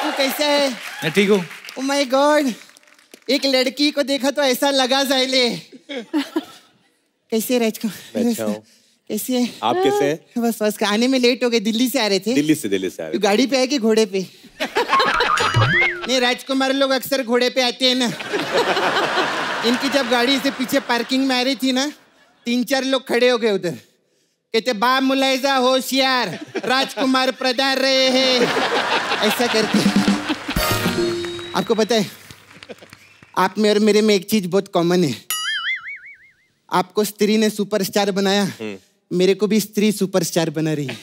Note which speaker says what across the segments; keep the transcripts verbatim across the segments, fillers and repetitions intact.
Speaker 1: तू कैसा है?
Speaker 2: मैं ठीक हूँ।
Speaker 1: ओह माय गॉड, एक लड़की को देखा तो ऐसा लगा जाइले। कैसे राजकुमार?
Speaker 3: अच्छा हूँ।
Speaker 1: कैसे है?
Speaker 3: आप कैसे हैं?
Speaker 1: बस बस आने में लेट हो गए, दिल्ली से आ रहे थे।
Speaker 3: दिल्ली से दिल्ली से आ रहे थे।
Speaker 1: गाड़ी पे है कि घोड़े पे? नहीं, राजकुमार लोग अक्सर घोड़े पे आते हैं ना। इनकी जब गाड़ी से पीछे पार्किंग में आ रही थी ना, तीन चार लोग खड़े हो गए उधर, कहते बा मुलायजा होशियार, राजकुमार प्रधान रहे हैं, ऐसा करके। आपको पता है, आप में और मेरे में एक चीज बहुत कॉमन है। आपको स्त्री ने सुपरस्टार बनाया, मेरे को भी स्त्री सुपरस्टार बना रही है।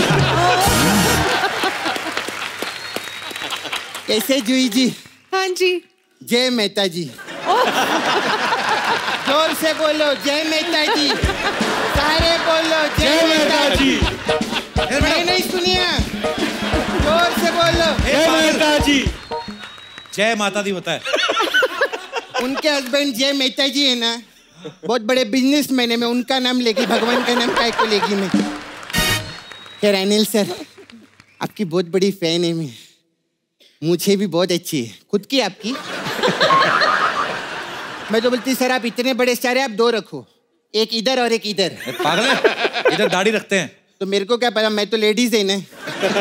Speaker 1: कैसे जूही जी?
Speaker 4: हाँ जी।
Speaker 1: जय मेहता जी। जोर से बोलो जय मेहता जी। सारे बोलो जय मेहता जी। मैं नहीं सुनिया, जोर से बोलो
Speaker 2: जय मेहता जी। जय माता दी होता है।
Speaker 1: उनके हस्बैंड जय मेहता जी है ना, बहुत बड़े बिजनेसमैन है। मैं उनका नाम लेगी, भगवान का नाम काय को लेगी मैं? खैर अनिल सर, आपकी बहुत बड़ी फैन है मैं। मुझे भी बहुत अच्छी है, खुद की आपकी। मैं तो बोलती सर आप इतने बड़े स्टार हैं, आप दो रखो, एक इधर और एक इधर।
Speaker 2: पागल है, इधर दाढ़ी रखते हैं।
Speaker 1: तो मेरे को क्या पता, मैं तो लेडीज है ना।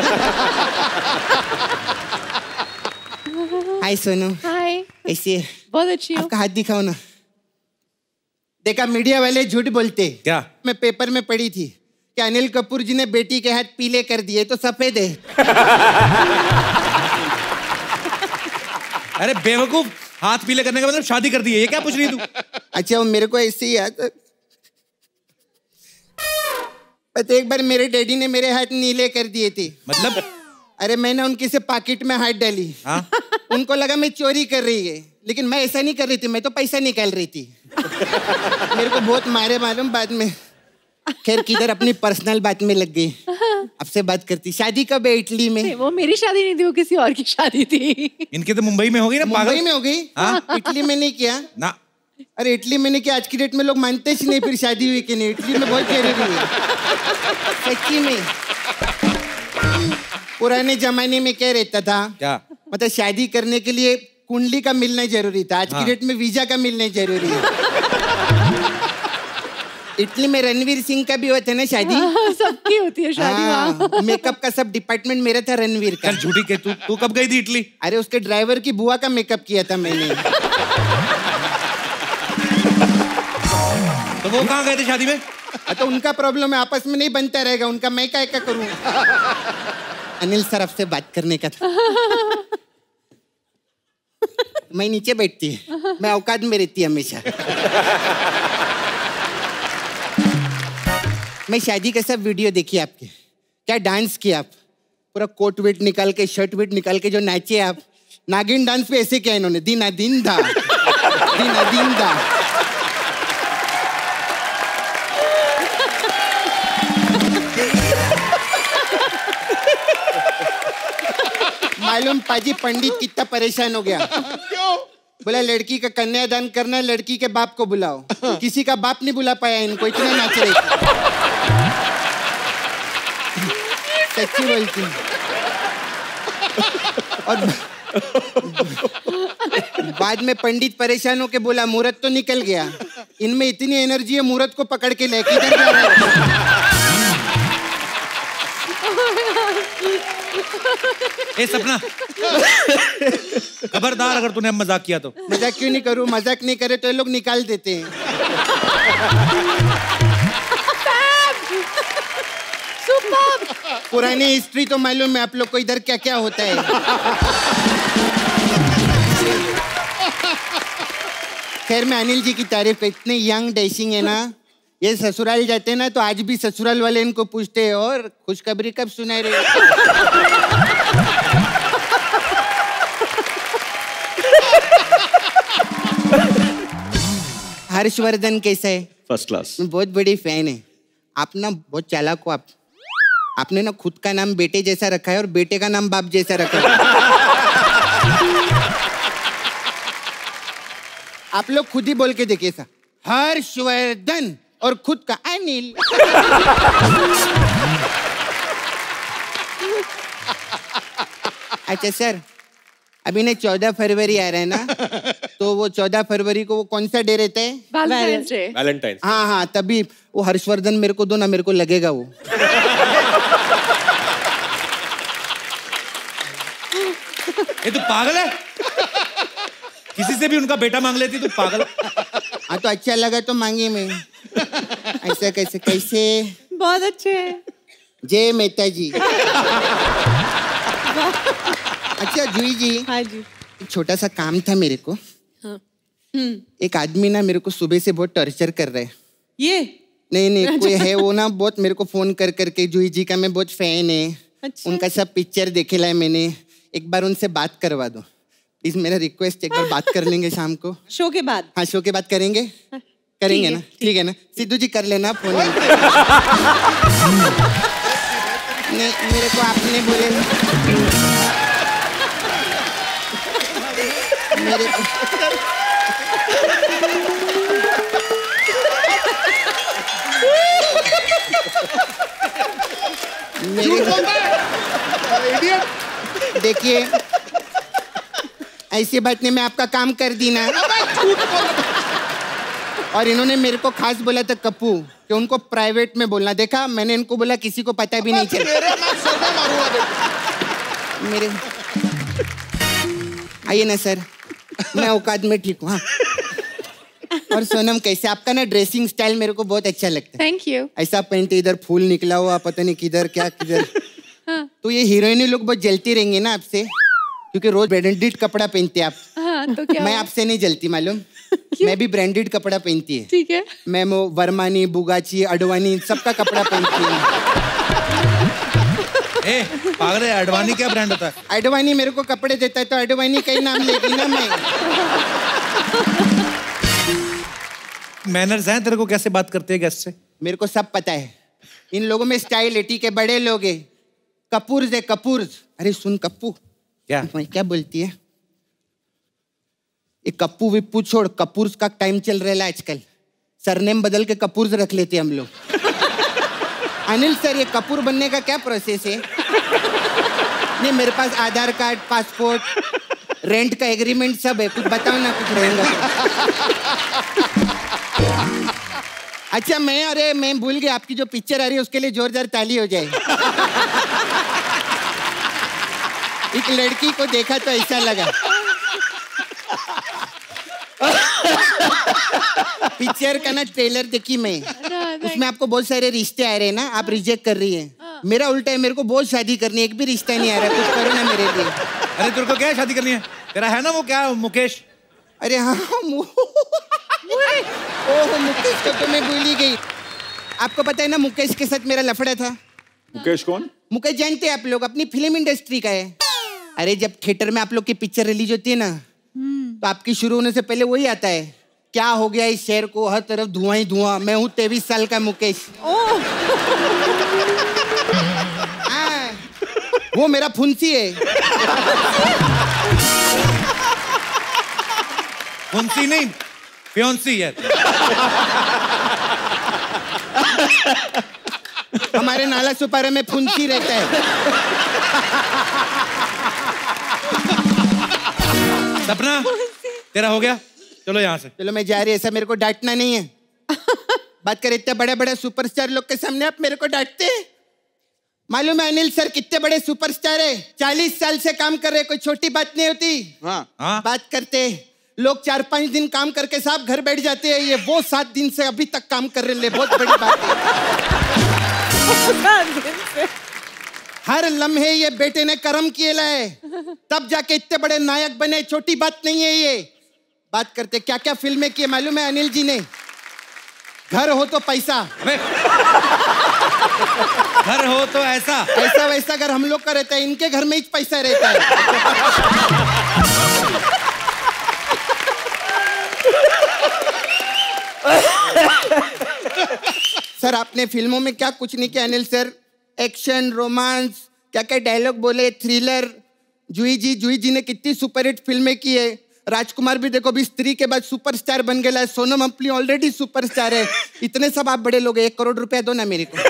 Speaker 1: हाय सोनू।
Speaker 4: हाय।
Speaker 1: कैसी है?
Speaker 4: बहुत अच्छी हूँ।
Speaker 1: आपका हाथ दिखाओ ना। देखा, मीडिया वाले झूठ बोलते।
Speaker 2: क्या? मैं
Speaker 1: पेपर में पढ़ी थी कि अनिल कपूर जी ने बेटी के हाथ पीले कर दिए, तो सफेद है।
Speaker 2: अरे बेवकूफ, हाथ पीले करने का मतलब शादी कर दी है, ये क्या पूछ रही तू?
Speaker 1: अच्छा, वो मेरे को ऐसे ही याद, तो एक बार मेरे डैडी ने मेरे हाथ नीले कर दिए थे।
Speaker 2: मतलब?
Speaker 1: अरे मैंने उनके से पॉकेट में हाथ डाली। हाँ? उनको लगा मैं चोरी कर रही है, लेकिन मैं ऐसा नहीं कर रही थी, मैं तो पैसा निकाल रही थी। मेरे को बहुत मारे मालूम बाद में। खैर किधर अपनी पर्सनल बात में लग गई। आपसे बात करती। शादी कब है इटली में?
Speaker 4: वो मेरी शादी नहीं थी, वो किसी और की शादी थी।
Speaker 2: इनकी तो मुंबई में हो गई ना।
Speaker 1: मुंबई में हो गई?
Speaker 2: हाँ?
Speaker 1: इटली में नहीं किया
Speaker 2: ना।
Speaker 1: अरे इटली में नहीं किया, आज की डेट में लोग मानते ही नहीं फिर शादी हुई कि नहीं। इटली में बहुत जरूरी है सच्ची में। पुराने जमाने में क्या रहता था? क्या मतलब, शादी करने के लिए कुंडली का मिलना जरूरी था, आज हाँ। की डेट में वीजा का मिलना जरूरी है। इटली में रणवीर सिंह का भी होता है ना शादी?
Speaker 4: हाँ, सबकी होती है शादी। हाँ।
Speaker 1: मेकअप का सब डिपार्टमेंट मेरा था, रणवीर का।
Speaker 2: झूठी के तू तू कब गई थी इटली?
Speaker 1: अरे उसके ड्राइवर की बुआ का मेकअप किया था मैंने।
Speaker 2: तो वो कहाँ गए थे शादी में?
Speaker 1: तो उनका प्रॉब्लम है, आपस में नहीं बनता रहेगा उनका, मैं क्या क्या करूँ। अनिल सर आपसे बात करने का था। मैं नीचे बैठती है, मैं औकात में रहती हमेशा। मैं शादी का सब वीडियो देखी आपके, क्या डांस किया आप, पूरा कोट वेट निकाल के, शर्ट वेट निकाल के जो नाचे आप। नागिन डांस पे ऐसे किया इन्होंने, दीना दिन दा, दीना दिन दा। मालूम पाजी पंडित कितना परेशान हो गया। क्यों? बोला लड़की का कन्यादान करना है, लड़की के बाप को बुलाओ। किसी का बाप नहीं बुला पाया इनको, इतना नाच रहे थे। सच्ची बोलती। और बाद में पंडित परेशान होके बोला मुहूर्त तो निकल गया, इनमें इतनी एनर्जी है मुहूर्त को पकड़ के लेके इधर जा रहा है।
Speaker 2: ए सपना, खबरदार अगर तूने मजाक किया तो।
Speaker 1: मजाक क्यों नहीं करूं? मजाक नहीं करे तो ये लोग निकाल देते हैं। पुरानी हिस्ट्री तो मालूम है आप लोग को, इधर क्या क्या होता है। खैर मैं अनिल जी की तारीफ, इतने यंग डैशिंग है ना, ये ससुराल जाते हैं ना तो आज भी ससुराल वाले इनको पूछते हैं और खुशखबरी कब सुना रहे हो। हर्षवर्धन कैसा है?
Speaker 3: First class.
Speaker 1: बहुत बड़ी फैन है। आप ना बहुत चालाक हो। आप आपने ना खुद का नाम बेटे जैसा रखा है और बेटे का नाम बाप जैसा रखा है। आप लोग खुद ही बोल के देखिए सा, हर्षवर्धन और खुद का अनिल। अच्छा सर, अभी ना चौदह फरवरी आ रहा है ना, तो वो चौदह फरवरी को वो कौन सा डे रहता है?
Speaker 4: Valentine's day.
Speaker 3: वैलेंटाइंस।
Speaker 1: हाँ हाँ, तभी वो हर्षवर्धन मेरे को दो ना, मेरे को लगेगा वो।
Speaker 2: ये तो पागल है, किसी से भी उनका बेटा मांग लेती तू पागल।
Speaker 1: हाँ तो अच्छा लगा तो मांगी मैं। ऐसा कैसे कैसे?
Speaker 4: बहुत अच्छे हैं।
Speaker 1: जय मेहता जी। अच्छा जूही जी,
Speaker 4: हाँ जी।
Speaker 1: एक छोटा सा काम था मेरे को।
Speaker 4: हाँ।
Speaker 1: एक आदमी ना मेरे को सुबह से बहुत टॉर्चर कर रहा है।
Speaker 4: ये
Speaker 1: नहीं नहीं, कोई है वो ना, बहुत मेरे को फोन कर करके, जूही जी का मैं बहुत फैन है।
Speaker 4: अच्छा।
Speaker 1: उनका सब पिक्चर देखे ला है मैंने, एक बार उनसे बात करवा दो प्लीज, मेरा रिक्वेस्ट। एक बार बात कर लेंगे शाम को,
Speaker 4: शो के बाद।
Speaker 1: हाँ शो के बाद करेंगे। करेंगे ना, ठीक है ना? सिद्धू जी कर लेना फोन। नहीं मेरे को आपने बोले ना, मेरे को मेरे देखिए, ऐसी बात नहीं, मैं आपका काम कर दी ना। और इन्होंने मेरे को खास बोला था कप्पू कि उनको प्राइवेट में बोलना। देखा, मैंने इनको बोला किसी को पता भी नहीं चला। मेरे आइए ना सर, मैं औकात में ठीक हूँ। हाँ। और सोनम कैसे? आपका ना ड्रेसिंग स्टाइल मेरे को बहुत अच्छा लगता है।
Speaker 4: Thank you.
Speaker 1: ऐसा पहनते, इधर फूल निकला हुआ, पता नहीं किधर क्या किधर।
Speaker 4: हाँ।
Speaker 1: तो ये हीरोइनी लोग बहुत जलती रहेंगी ना आपसे, क्योंकि रोज ब्रांडेड कपड़ा पहनते आप।
Speaker 4: हाँ, तो क्या
Speaker 1: मैं
Speaker 4: हुआ?
Speaker 1: आपसे नहीं जलती मालूम। मैं भी ब्रांडेड कपड़ा पहनती है।
Speaker 4: ठीक है।
Speaker 1: मैं वो वर्मानी, बुगाची, अडवानी सबका कपड़ा पहनती हूँ।
Speaker 2: ए, पागल है, अडवानी क्या ब्रांड होता है?
Speaker 1: अडवानी मेरे को कपड़े देता है तो अडवानी का ही नाम लेगी ना मैं।
Speaker 2: मैनर्स हैं तेरे को, कैसे बात करते हैं गेस्ट से?
Speaker 1: मेरे को सब पता है, इन लोगों में स्टाइल है, ठीक है? बड़े लोग है, कपूर्स है कपूर्स। अरे सुन कप्पू,
Speaker 2: क्या
Speaker 1: क्या बोलती है? ये कप्पू विप्पू छोड़, कपूर्स का टाइम चल रहा है आजकल। सरनेम बदल के कपूर्स रख लेते हम लोग। अनिल सर, ये कपूर बनने का क्या प्रोसेस है? नहीं, मेरे पास आधार कार्ड, पासपोर्ट, रेंट का एग्रीमेंट सब है, कुछ बताओ ना, कुछ रहेगा तो। अच्छा मैं, अरे मैं भूल गया, आपकी जो पिक्चर आ रही है उसके लिए जोरदार ताली हो जाए। एक लड़की को देखा तो ऐसा लगा। पिक्चर का ना ट्रेलर देखी मैं, उसमें आपको बहुत सारे रिश्ते आ रहे हैं ना, आप रिजेक्ट कर रही हैं। मेरा उल्टा है, मेरे को बहुत शादी करनी है, एक भी रिश्ता नहीं आ रहा, कुछ करो ना मेरे लिए।
Speaker 2: अरे तेरे को क्या शादी करनी है? तेरा है ना वो क्या मुकेश?
Speaker 1: अरे हाँ, ओह मुकेश को तो मैं भूल ही गई। आपको पता है ना मुकेश के साथ मेरा लफड़ा था।
Speaker 3: मुकेश कौन?
Speaker 1: मुकेश जानते हैं आप लोग, अपनी फिल्म इंडस्ट्री का है। अरे जब थिएटर में आप लोग की पिक्चर रिलीज होती है ना, तो आपकी शुरू होने से पहले वही आता है, क्या हो गया इस शहर को, हर तरफ धुआं ही धुआं, मैं हूँ तेईस साल का मुकेश। हाँ, वो मेरा फुंसी है।
Speaker 2: फुंसी नहीं, फ्योंसी है।
Speaker 1: हमारे नाला सुपारा में फुंसी रहता है।
Speaker 2: सपना, तेरा हो गया? चलो यहाँ से।
Speaker 1: चलो मैं जा रही, ऐसा मेरे को डांटना नहीं है। बात करें, इतने बड़े बड़े सुपरस्टार लोग के सामने आप मेरे को डांटते हैं? मालूम है अनिल सर कितने बड़े सुपरस्टार है, चालीस साल से काम कर रहे, कोई छोटी बात नहीं होती।
Speaker 3: हाँ।
Speaker 2: हाँ?
Speaker 1: बात करते लोग चार पांच दिन काम करके साहब घर बैठ जाते हैं, ये वो सात दिन से अभी तक काम कर रहे, बहुत बड़ी बात है। हर लम्हे ये बेटे ने कर्म किए लाए, तब जाके इतने बड़े नायक बने, छोटी बात नहीं है ये। बात करते क्या क्या फिल्में की मालूम है अनिल जी ने? घर हो तो पैसा,
Speaker 2: घर हो तो ऐसा,
Speaker 1: ऐसा वैसा घर हम लोग का रहता है, इनके घर में ही पैसा रहता है। सर आपने फिल्मों में क्या कुछ नहीं किया अनिल सर, एक्शन, रोमांस, क्या क्या डायलॉग बोले, थ्रिलर। जूही जी, जूही जी ने कितनी सुपरहिट फिल्में की है। राजकुमार भी देखो, भी स्त्री के बाद सुपरस्टार बन गया है। सोनम अपनी ऑलरेडी सुपरस्टार है। इतने सब आप बड़े लोग, एक करोड़ रुपया दो ना मेरे को।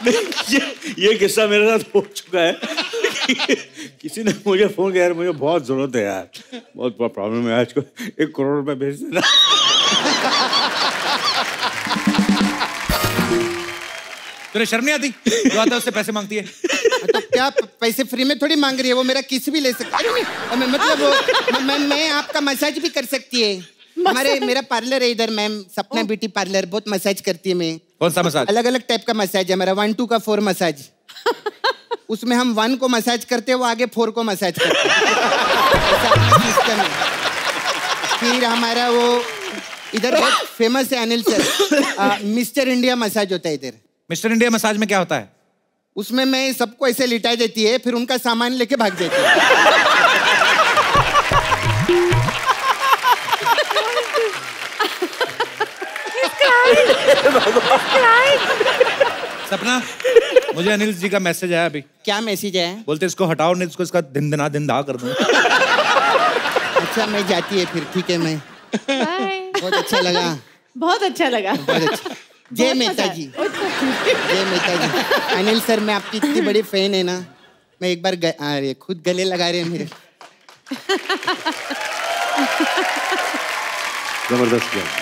Speaker 3: ये ये किस्सा मेरे साथ हो चुका है। किसी ने मुझे फोन किया, यार मुझे बहुत जरूरत है यार, बहुत प्रॉब्लम है आज को, एक करोड़ रुपए भेज देना।
Speaker 2: तुझे शर्म नहीं आती? जो आता है उससे पैसे मांगती है।
Speaker 1: तो क्या पैसे फ्री में थोड़ी मांग रही है वो, मेरा किस भी ले सकती है। मतलब वो मैं मैं आपका मसाज भी कर सकती है। हमारे मेरा पार्लर है इधर मैम, सपना ब्यूटी पार्लर, बहुत मसाज करती है मैं।
Speaker 2: कौन सा मसाज? अलग
Speaker 1: अलग टाइप का मसाज है हमारा, वन टू का फोर मसाज। उसमें हम वन को मसाज करते हैं, वो आगे फोर को मसाज करते हैं। फिर हमारा वो इधर बहुत फेमस है Anil sir, mister India massage होता है इधर।
Speaker 2: मिस्टर इंडिया मसाज में क्या होता है?
Speaker 1: उसमें मैं सबको ऐसे लिटा देती है, फिर उनका सामान लेके भाग जाती है।
Speaker 2: सपना, मुझे अनिल जी का मैसेज आया अभी।
Speaker 1: क्या मैसेज आया?
Speaker 2: बोलते इसको हटाओ, नहीं इसको इसका दिन दिना दिन दा कर दूं।
Speaker 1: अच्छा मैं जाती है फिर, ठीक है मैं। बहुत अच्छा लगा,
Speaker 4: बहुत अच्छा लगा,
Speaker 1: बहुत अच्छा। जय मेहता जी, जय मेहता जी। अनिल सर मैं आपकी इतनी बड़ी फैन है ना, मैं एक बार ग... आ रहे खुद गले लगा रहे हैं मेरे।
Speaker 3: जबरदस्त किया।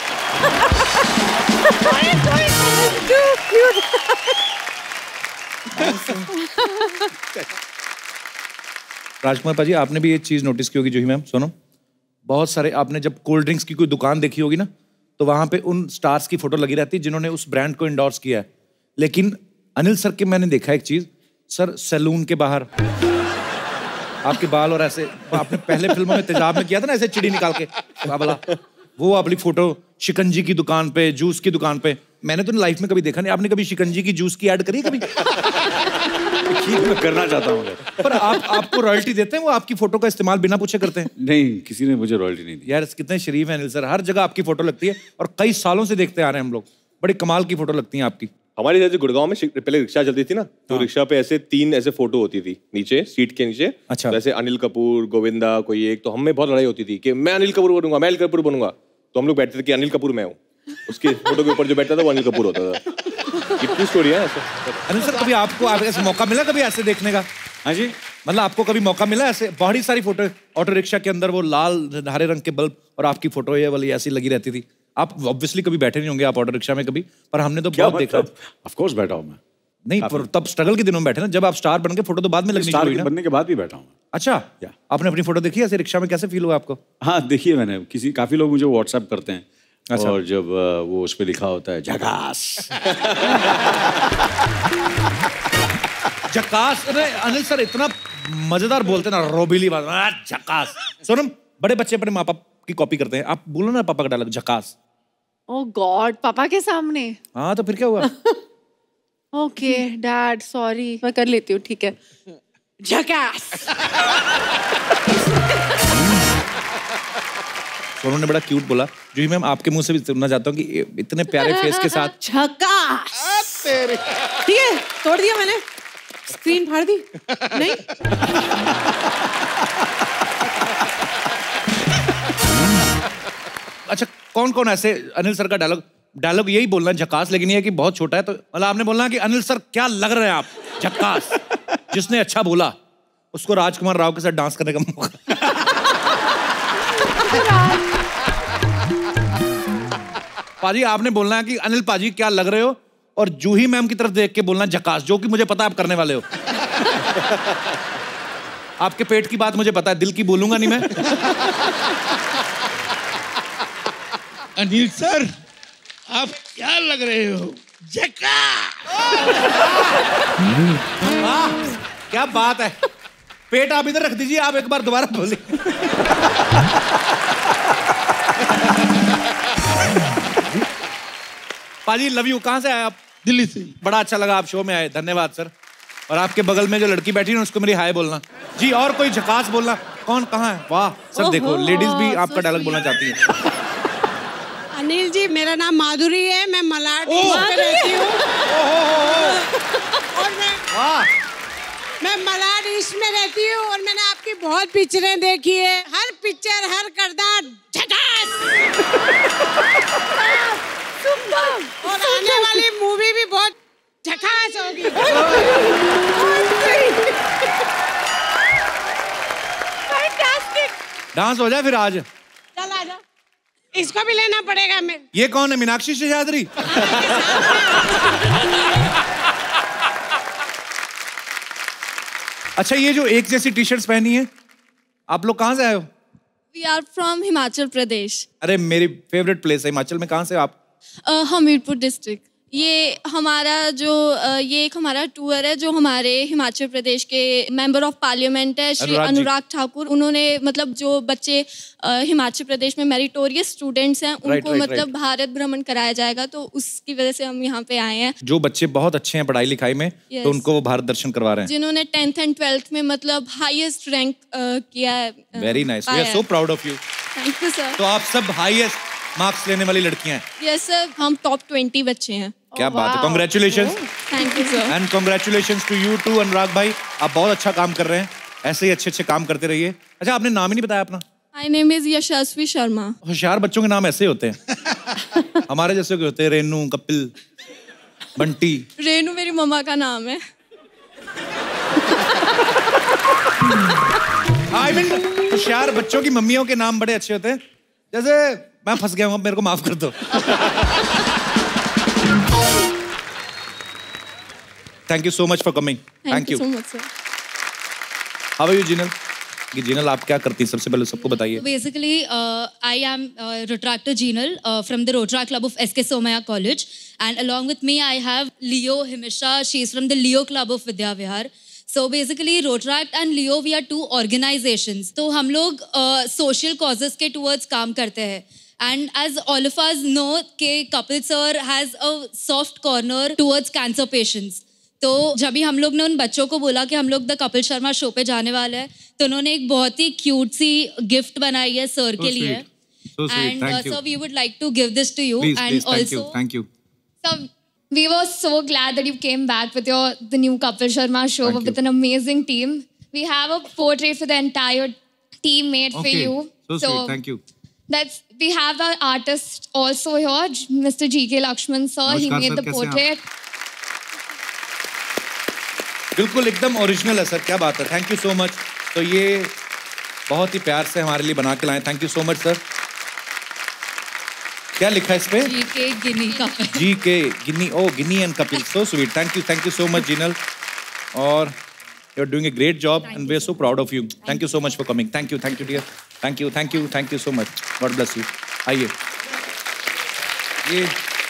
Speaker 2: राजकुमार पाजी, आपने भी ये चीज नोटिस की होगी जूही मैम, सोनम, बहुत सारे आपने जब कोल्ड ड्रिंक्स की कोई दुकान देखी होगी ना, तो वहां पे उन स्टार्स की फोटो लगी रहती है जिन्होंने उस ब्रांड को इंडोर्स किया है। लेकिन अनिल सर के मैंने देखा एक चीज, सर सैलून के बाहर आपके बाल, और ऐसे आपने पहले फिल्मों में तेजाब में किया था ना, ऐसे चिड़ी निकाल के बाबला, वो अपनी फोटो शिकंजी की दुकान पे, जूस की दुकान पे। मैंने तो लाइफ में कभी देखा नहीं, आपने कभी शिकंजी की जूस की ऐड करी कभी?
Speaker 3: मैं करना चाहता हूँ,
Speaker 2: पर आप आपको रॉयल्टी देते हैं वो आपकी फोटो का इस्तेमाल बिना पूछे करते हैं?
Speaker 3: नहीं, किसी ने मुझे रॉयल्टी नहीं दी।
Speaker 2: यार कितने शरीफ हैं अनिल सर, हर जगह आपकी फोटो लगती है और कई सालों से देखते आ रहे हैं हम लोग, बड़ी कमाल की फोटो लगती है आपकी।
Speaker 5: हमारे जैसे गुड़गांव में पहले रिक्शा चलती थी ना, तो हाँ। रिक्शा पे ऐसे तीन ऐसे फोटो होती थी नीचे, सीट के नीचे।
Speaker 2: अच्छा।
Speaker 5: जैसे अनिल कपूर, गोविंदा, कोई एक, तो हमें बहुत लड़ाई होती थी कि मैं अनिल कपूर बनूंगा, मैं अनिल कपूर बनूंगा। तो हम लोग बैठते थे कि अनिल कपूर मैं हूँ, उसके फोटो के ऊपर जो बैठता था वो अनिल कपूर होता था। कितनी स्टोरी है ऐसे।
Speaker 2: अनिल सर, कभी आपको आप ऐसे मौका मिला कभी ऐसे देखने का?
Speaker 3: हाँ जी,
Speaker 2: मतलब आपको कभी मौका मिला ऐसे? बहुत सारी फोटो ऑटो रिक्शा के अंदर वो लाल हरे रंग के बल्ब और आपकी फोटो ये वाली ऐसी लगी रहती थी। आप ऑब्वियसली कभी बैठे नहीं होंगे आप ऑटो रिक्शा में कभी, पर हमने तो बहुत देखा।
Speaker 3: ऑफ कोर्स बैठा हूँ मैं।
Speaker 2: नहीं, पर तब स्ट्रगल के दिनों में बैठे ना, जब आप स्टार बन के, फोटो तो बाद में लगनी
Speaker 3: शुरू हुई ना। बनने के बाद भी बैठा हूँ।
Speaker 2: अच्छा, आपने अपनी फोटो देखी ऐसे रिक्शा में, कैसे फील हुआ आपको?
Speaker 3: हाँ देखिए, मैंने किसी काफी लोग मुझे व्हाट्सएप करते हैं। अच्छा। और जब वो उस पे लिखा होता है झकास
Speaker 2: झकास, अरे अनिल सर इतना मजेदार बोलते ना, रोबीली बात, झकास। सोनम, बड़े बच्चे अपने माँ बाप की कॉपी करते हैं, आप बोलो ना पापा का डायलॉग झकास।
Speaker 4: ओह गॉड, पापा के सामने?
Speaker 2: हाँ तो फिर क्या हुआ?
Speaker 4: ओके डैड, सॉरी, मैं कर लेती हूँ, ठीक है। झकास।
Speaker 2: सोनू ने बड़ा क्यूट बोला। जूही मैम, आपके मुंह से भी सुनना चाहता हूँ कि इतने प्यारे फेस के साथ
Speaker 4: झकास। ठीक है, तोड़ दिया मैंने, स्क्रीन फाड़ दी। नहीं
Speaker 2: अच्छा, कौन कौन ऐसे अनिल सर का डायलॉग डायलॉग यही बोलना झकास, लेकिन ये कि बहुत छोटा है, तो मतलब आपने बोलना कि अनिल सर क्या लग रहे हैं आप, झकास। जिसने अच्छा बोला उसको राजकुमार राव के साथ डांस करने का मौका। पाजी, आपने बोलना है कि अनिल पाजी क्या लग रहे हो, और जूही मैम की तरफ देख के बोलना झकास, जो कि मुझे पता है आप करने वाले हो। आपके पेट की बात मुझे पता है, दिल की बोलूंगा नहीं मैं।
Speaker 6: अनिल सर, आप क्या लग रहे हो, झकास।
Speaker 2: क्या बात है, पेट आप इधर रख दीजिए, आप एक बार दोबारा बोलिए। पाजी लव यू। कहाँ से आए आप?
Speaker 6: दिल्ली से।
Speaker 2: बड़ा अच्छा लगा आप शो में आए, धन्यवाद सर। और आपके बगल में जो लड़की बैठी है उसको मेरी हाय बोलना जी, और कोई झकास बोलना। कौन कहाँ है? वाह सर, देखो लेडीज भी आपका डायलॉग बोलना चाहती है।
Speaker 7: अनिल जी, मेरा नाम माधुरी है, मैं मलाड में रहती हूँ। और मैं मैं मलाड ईस्ट में रहती हूँ, और मैंने आपकी बहुत पिक्चरें देखी है, हर पिक्चर हर किरदार झकास। और आने वाली मूवी भी बहुत झकास होगी।
Speaker 2: डांस हो जाए फिर आज।
Speaker 7: चल आजा, इसको भी लेना पड़ेगा। मैं
Speaker 2: ये कौन है, मीनाक्षी शेषाद्री? अच्छा, ये जो एक जैसी टी शर्ट्स पहनी है, आप लोग कहाँ से आए हो?
Speaker 8: We are from Himachal Pradesh.
Speaker 2: अरे मेरी फेवरेट प्लेस है हिमाचल में। कहाँ से आप?
Speaker 8: uh, Hamirpur district. ये हमारा जो uh, ये एक हमारा टूर है जो हमारे हिमाचल प्रदेश के मेंबर ऑफ पार्लियामेंट है श्री अनुराग ठाकुर, उन्होंने मतलब जो बच्चे uh, हिमाचल प्रदेश में मेरिटोरियस स्टूडेंट्स हैं उनको right, right, मतलब right. भारत भ्रमण कराया जाएगा, तो उसकी वजह से हम यहाँ पे आए हैं।
Speaker 2: जो बच्चे बहुत अच्छे हैं पढ़ाई लिखाई में yes. तो उनको वो भारत दर्शन करवा रहे हैं,
Speaker 8: जिन्होंने टेंथ एंड ट्वेल्थ में मतलब हाईएस्ट रैंक किया है।
Speaker 2: Very nice, we are so proud of you.
Speaker 8: Thank you sir.
Speaker 2: तो आप सब हाईएस्ट मार्क्स लेने वाली लड़कियां हैं?
Speaker 8: यस सर, हम टॉप ट्वेंटी बच्चे हैं।
Speaker 2: क्या oh, बात है, congratulations.
Speaker 8: Thank you sir.
Speaker 2: And congratulations to you too Anurag भाई, आप बहुत अच्छा काम कर रहे हैं, ऐसे ही अच्छे अच्छे काम करते रहिए। अच्छा, आपने नाम ही नहीं बताया अपना?
Speaker 8: My name is Yashasvi Sharma.
Speaker 2: होशियार बच्चों के नाम ऐसे होते हैं। हमारे जैसे के होते हैं रेनू, कपिल, बंटी।
Speaker 8: रेनू मेरी मम्मा का नाम है।
Speaker 2: आई मीन होशियार बच्चों की मम्मियों के नाम बड़े अच्छे होते हैं। जैसे मैं फंस गया हूँ, मेरे को माफ कर दो। Thank you so much for coming. Thank you
Speaker 8: so much sir.
Speaker 2: How are you Jinal? कि जिनल आप क्या करती हैं, सबसे पहले सबको बताइए।
Speaker 9: Basically I am retractor Jinal from the Rotaract club of S K Somaiya college, and along with me I have Leo Himisha. She is from the Leo Club of Vidya Vihar. So basically Rotaract and Leo we are two organizations. तो हम लोग social causes के towards काम करते हैं, and as all of us know कि Kapil sir has a soft corner towards cancer patients. तो जब भी हम लोग ने उन बच्चों को बोला कि हम लोग द कपिल शर्मा शो पे जाने वाले हैं, तो उन्होंने एक बहुत ही क्यूट सी गिफ्ट बनाई है सर के लिए, and so we would like to give this to you and also
Speaker 2: thank you.
Speaker 8: So we were so glad that you came back with your the new Kapil Sharma show Thank with you. An amazing team. We have a portrait for the entire team made
Speaker 2: okay.
Speaker 8: for you.
Speaker 2: So, so sweet. Thank you.
Speaker 8: That's we have our artist also here, Mister G K Lakshman sir. Namaskar, he made sir, the portrait.
Speaker 2: बिल्कुल एकदम original है sir, क्या बात है। Thank you so much. तो ये बहुत ही प्यार से हमारे लिए बना के लाए, thank you so much sir. क्या लिखा है इस पे?
Speaker 9: जी के गिनी कपिल।
Speaker 2: जी के गिनी, ओ Ginni and Kapil, so sweet. Thank you, thank you so much Jinal, और you are doing a great job and we are so proud of you. Thank you so much for coming. Thank you, thank you dear, thank you, thank you, thank you so much. God bless you. आइए, ये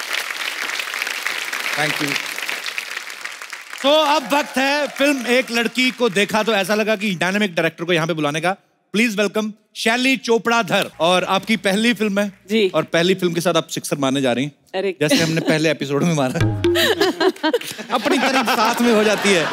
Speaker 2: thank you. तो अब वक्त है film एक लड़की को देखा तो ऐसा लगा कि डायनामिक डायरेक्टर को यहाँ पे बुलाने का। प्लीज वेलकम शैली चोपड़ा धर। और आपकी पहली फिल्म है
Speaker 10: जी, और
Speaker 2: पहली फिल्म के साथ आप सिक्सर मारने जा रही हैं।
Speaker 10: अरे
Speaker 2: जैसे हमने पहले एपिसोड में मारा। अपनी तरफ साथ में हो जाती है।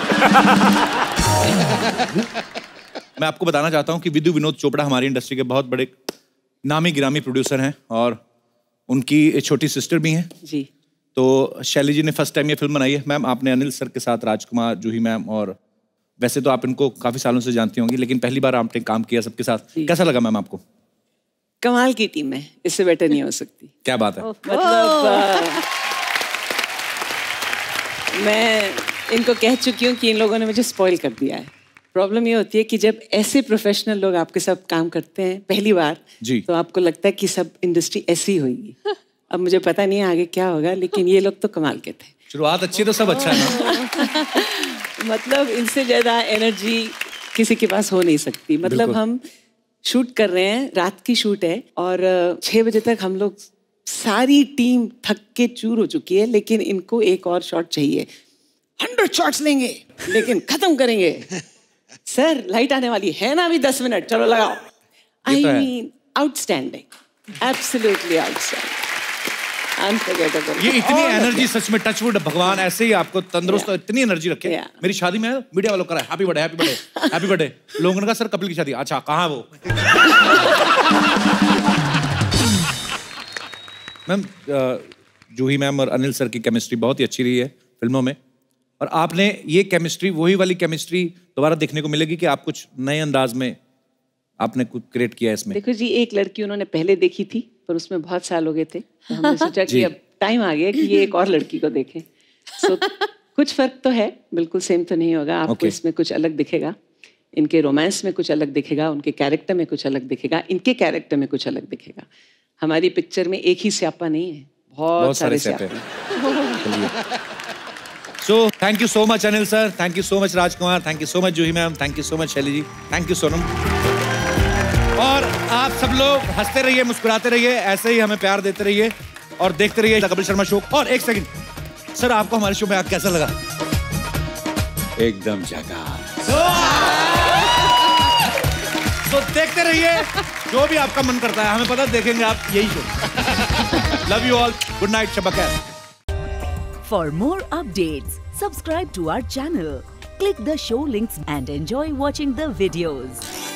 Speaker 2: मैं आपको बताना चाहता हूँ कि विदु विनोद चोपड़ा हमारी इंडस्ट्री के बहुत बड़े नामी गिरामी प्रोड्यूसर हैं, और उनकी एक छोटी सिस्टर भी हैं
Speaker 10: जी।
Speaker 2: तो शैली जी ने फर्स्ट टाइम ये फिल्म बनाई है। मैम, आपने अनिल सर के साथ, राजकुमार, जूही मैम, और वैसे तो आप इनको काफी सालों से जानती होंगी, लेकिन पहली बार आपने काम किया सबके साथ, कैसा लगा मैम आपको?
Speaker 10: कमाल की टीम है, इससे बेटर नहीं हो सकती।
Speaker 2: क्या बात है।
Speaker 10: मतलब आ, मैं इनको कह चुकी हूँ कि इन लोगों ने मुझे स्पॉइल कर दिया है। प्रॉब्लम ये होती है कि जब ऐसे प्रोफेशनल लोग आपके साथ काम करते हैं पहली बार जी, तो आपको लगता है कि सब इंडस्ट्री ऐसी ही होगी। अब मुझे पता नहीं आगे क्या होगा, लेकिन ये लोग तो कमाल के थे।
Speaker 2: शुरुआत अच्छी तो सब अच्छा है ना।
Speaker 10: मतलब इनसे ज्यादा एनर्जी किसी के पास हो नहीं सकती। मतलब हम शूट कर रहे हैं, रात की शूट है, और छह बजे तक हम लोग सारी टीम थक के चूर हो चुकी है, लेकिन इनको एक और शॉट चाहिए। हंड्रेड शॉट्स लेंगे लेकिन खत्म करेंगे। सर लाइट आने वाली है ना, अभी दस मिनट, चलो लगाओ। I mean outstanding, absolutely outstanding.
Speaker 2: ये इतनी एनर्जी सच में, टचवुड भगवान ऐसे ही आपको तंदुरुस्त, इतनी एनर्जी रखे। मेरी शादी में मीडिया वालों करा happy birthday, happy birthday, happy birthday. लोगों ने कहा सर कपिल की शादी, अच्छा कहाँ वो? मैम, जूही मैम और अनिल सर की केमिस्ट्री बहुत ही अच्छी रही है फिल्मों में, और आपने ये केमिस्ट्री, वही वाली केमिस्ट्री दोबारा देखने को मिलेगी कि आप कुछ नए अंदाज में आपने कुछ क्रिएट किया है इसमें?
Speaker 10: देखो जी, एक लड़की उन्होंने पहले देखी थी, पर उसमें बहुत साल हो गए थे, तो हमने सोचा कि अब टाइम आ गया कि ये एक और लड़की को देखें। सो कुछ फर्क तो है, बिल्कुल सेम तो नहीं होगा आपको।
Speaker 2: Okay.
Speaker 10: इसमें कुछ अलग दिखेगा, इनके रोमांस में कुछ अलग दिखेगा, उनके कैरेक्टर में कुछ अलग दिखेगा, इनके कैरेक्टर में कुछ अलग दिखेगा। हमारी पिक्चर में एक ही स्यापा नहीं है, बहुत, बहुत सारे स्यापे।
Speaker 2: So thank you so much Anil sir, thank you so much Rajkumar, thank you so much Juhi ma'am, thank you so much Shaily ji, thank you Sonam. और आप सब लोग हंसते रहिए, मुस्कुराते रहिए, ऐसे ही हमें प्यार देते रहिए और देखते रहिए कपिल शर्मा शो। और एक सेकंड सर, आपको हमारे शो में आके कैसा लगा?
Speaker 3: एकदम झकास।
Speaker 2: तो देखते रहिए, जो भी आपका मन करता है, हमें पता देखेंगे आप यही show. Love you all, good night, शब खैर।
Speaker 11: For more updates, subscribe to our channel, click the show links and enjoy watching the videos.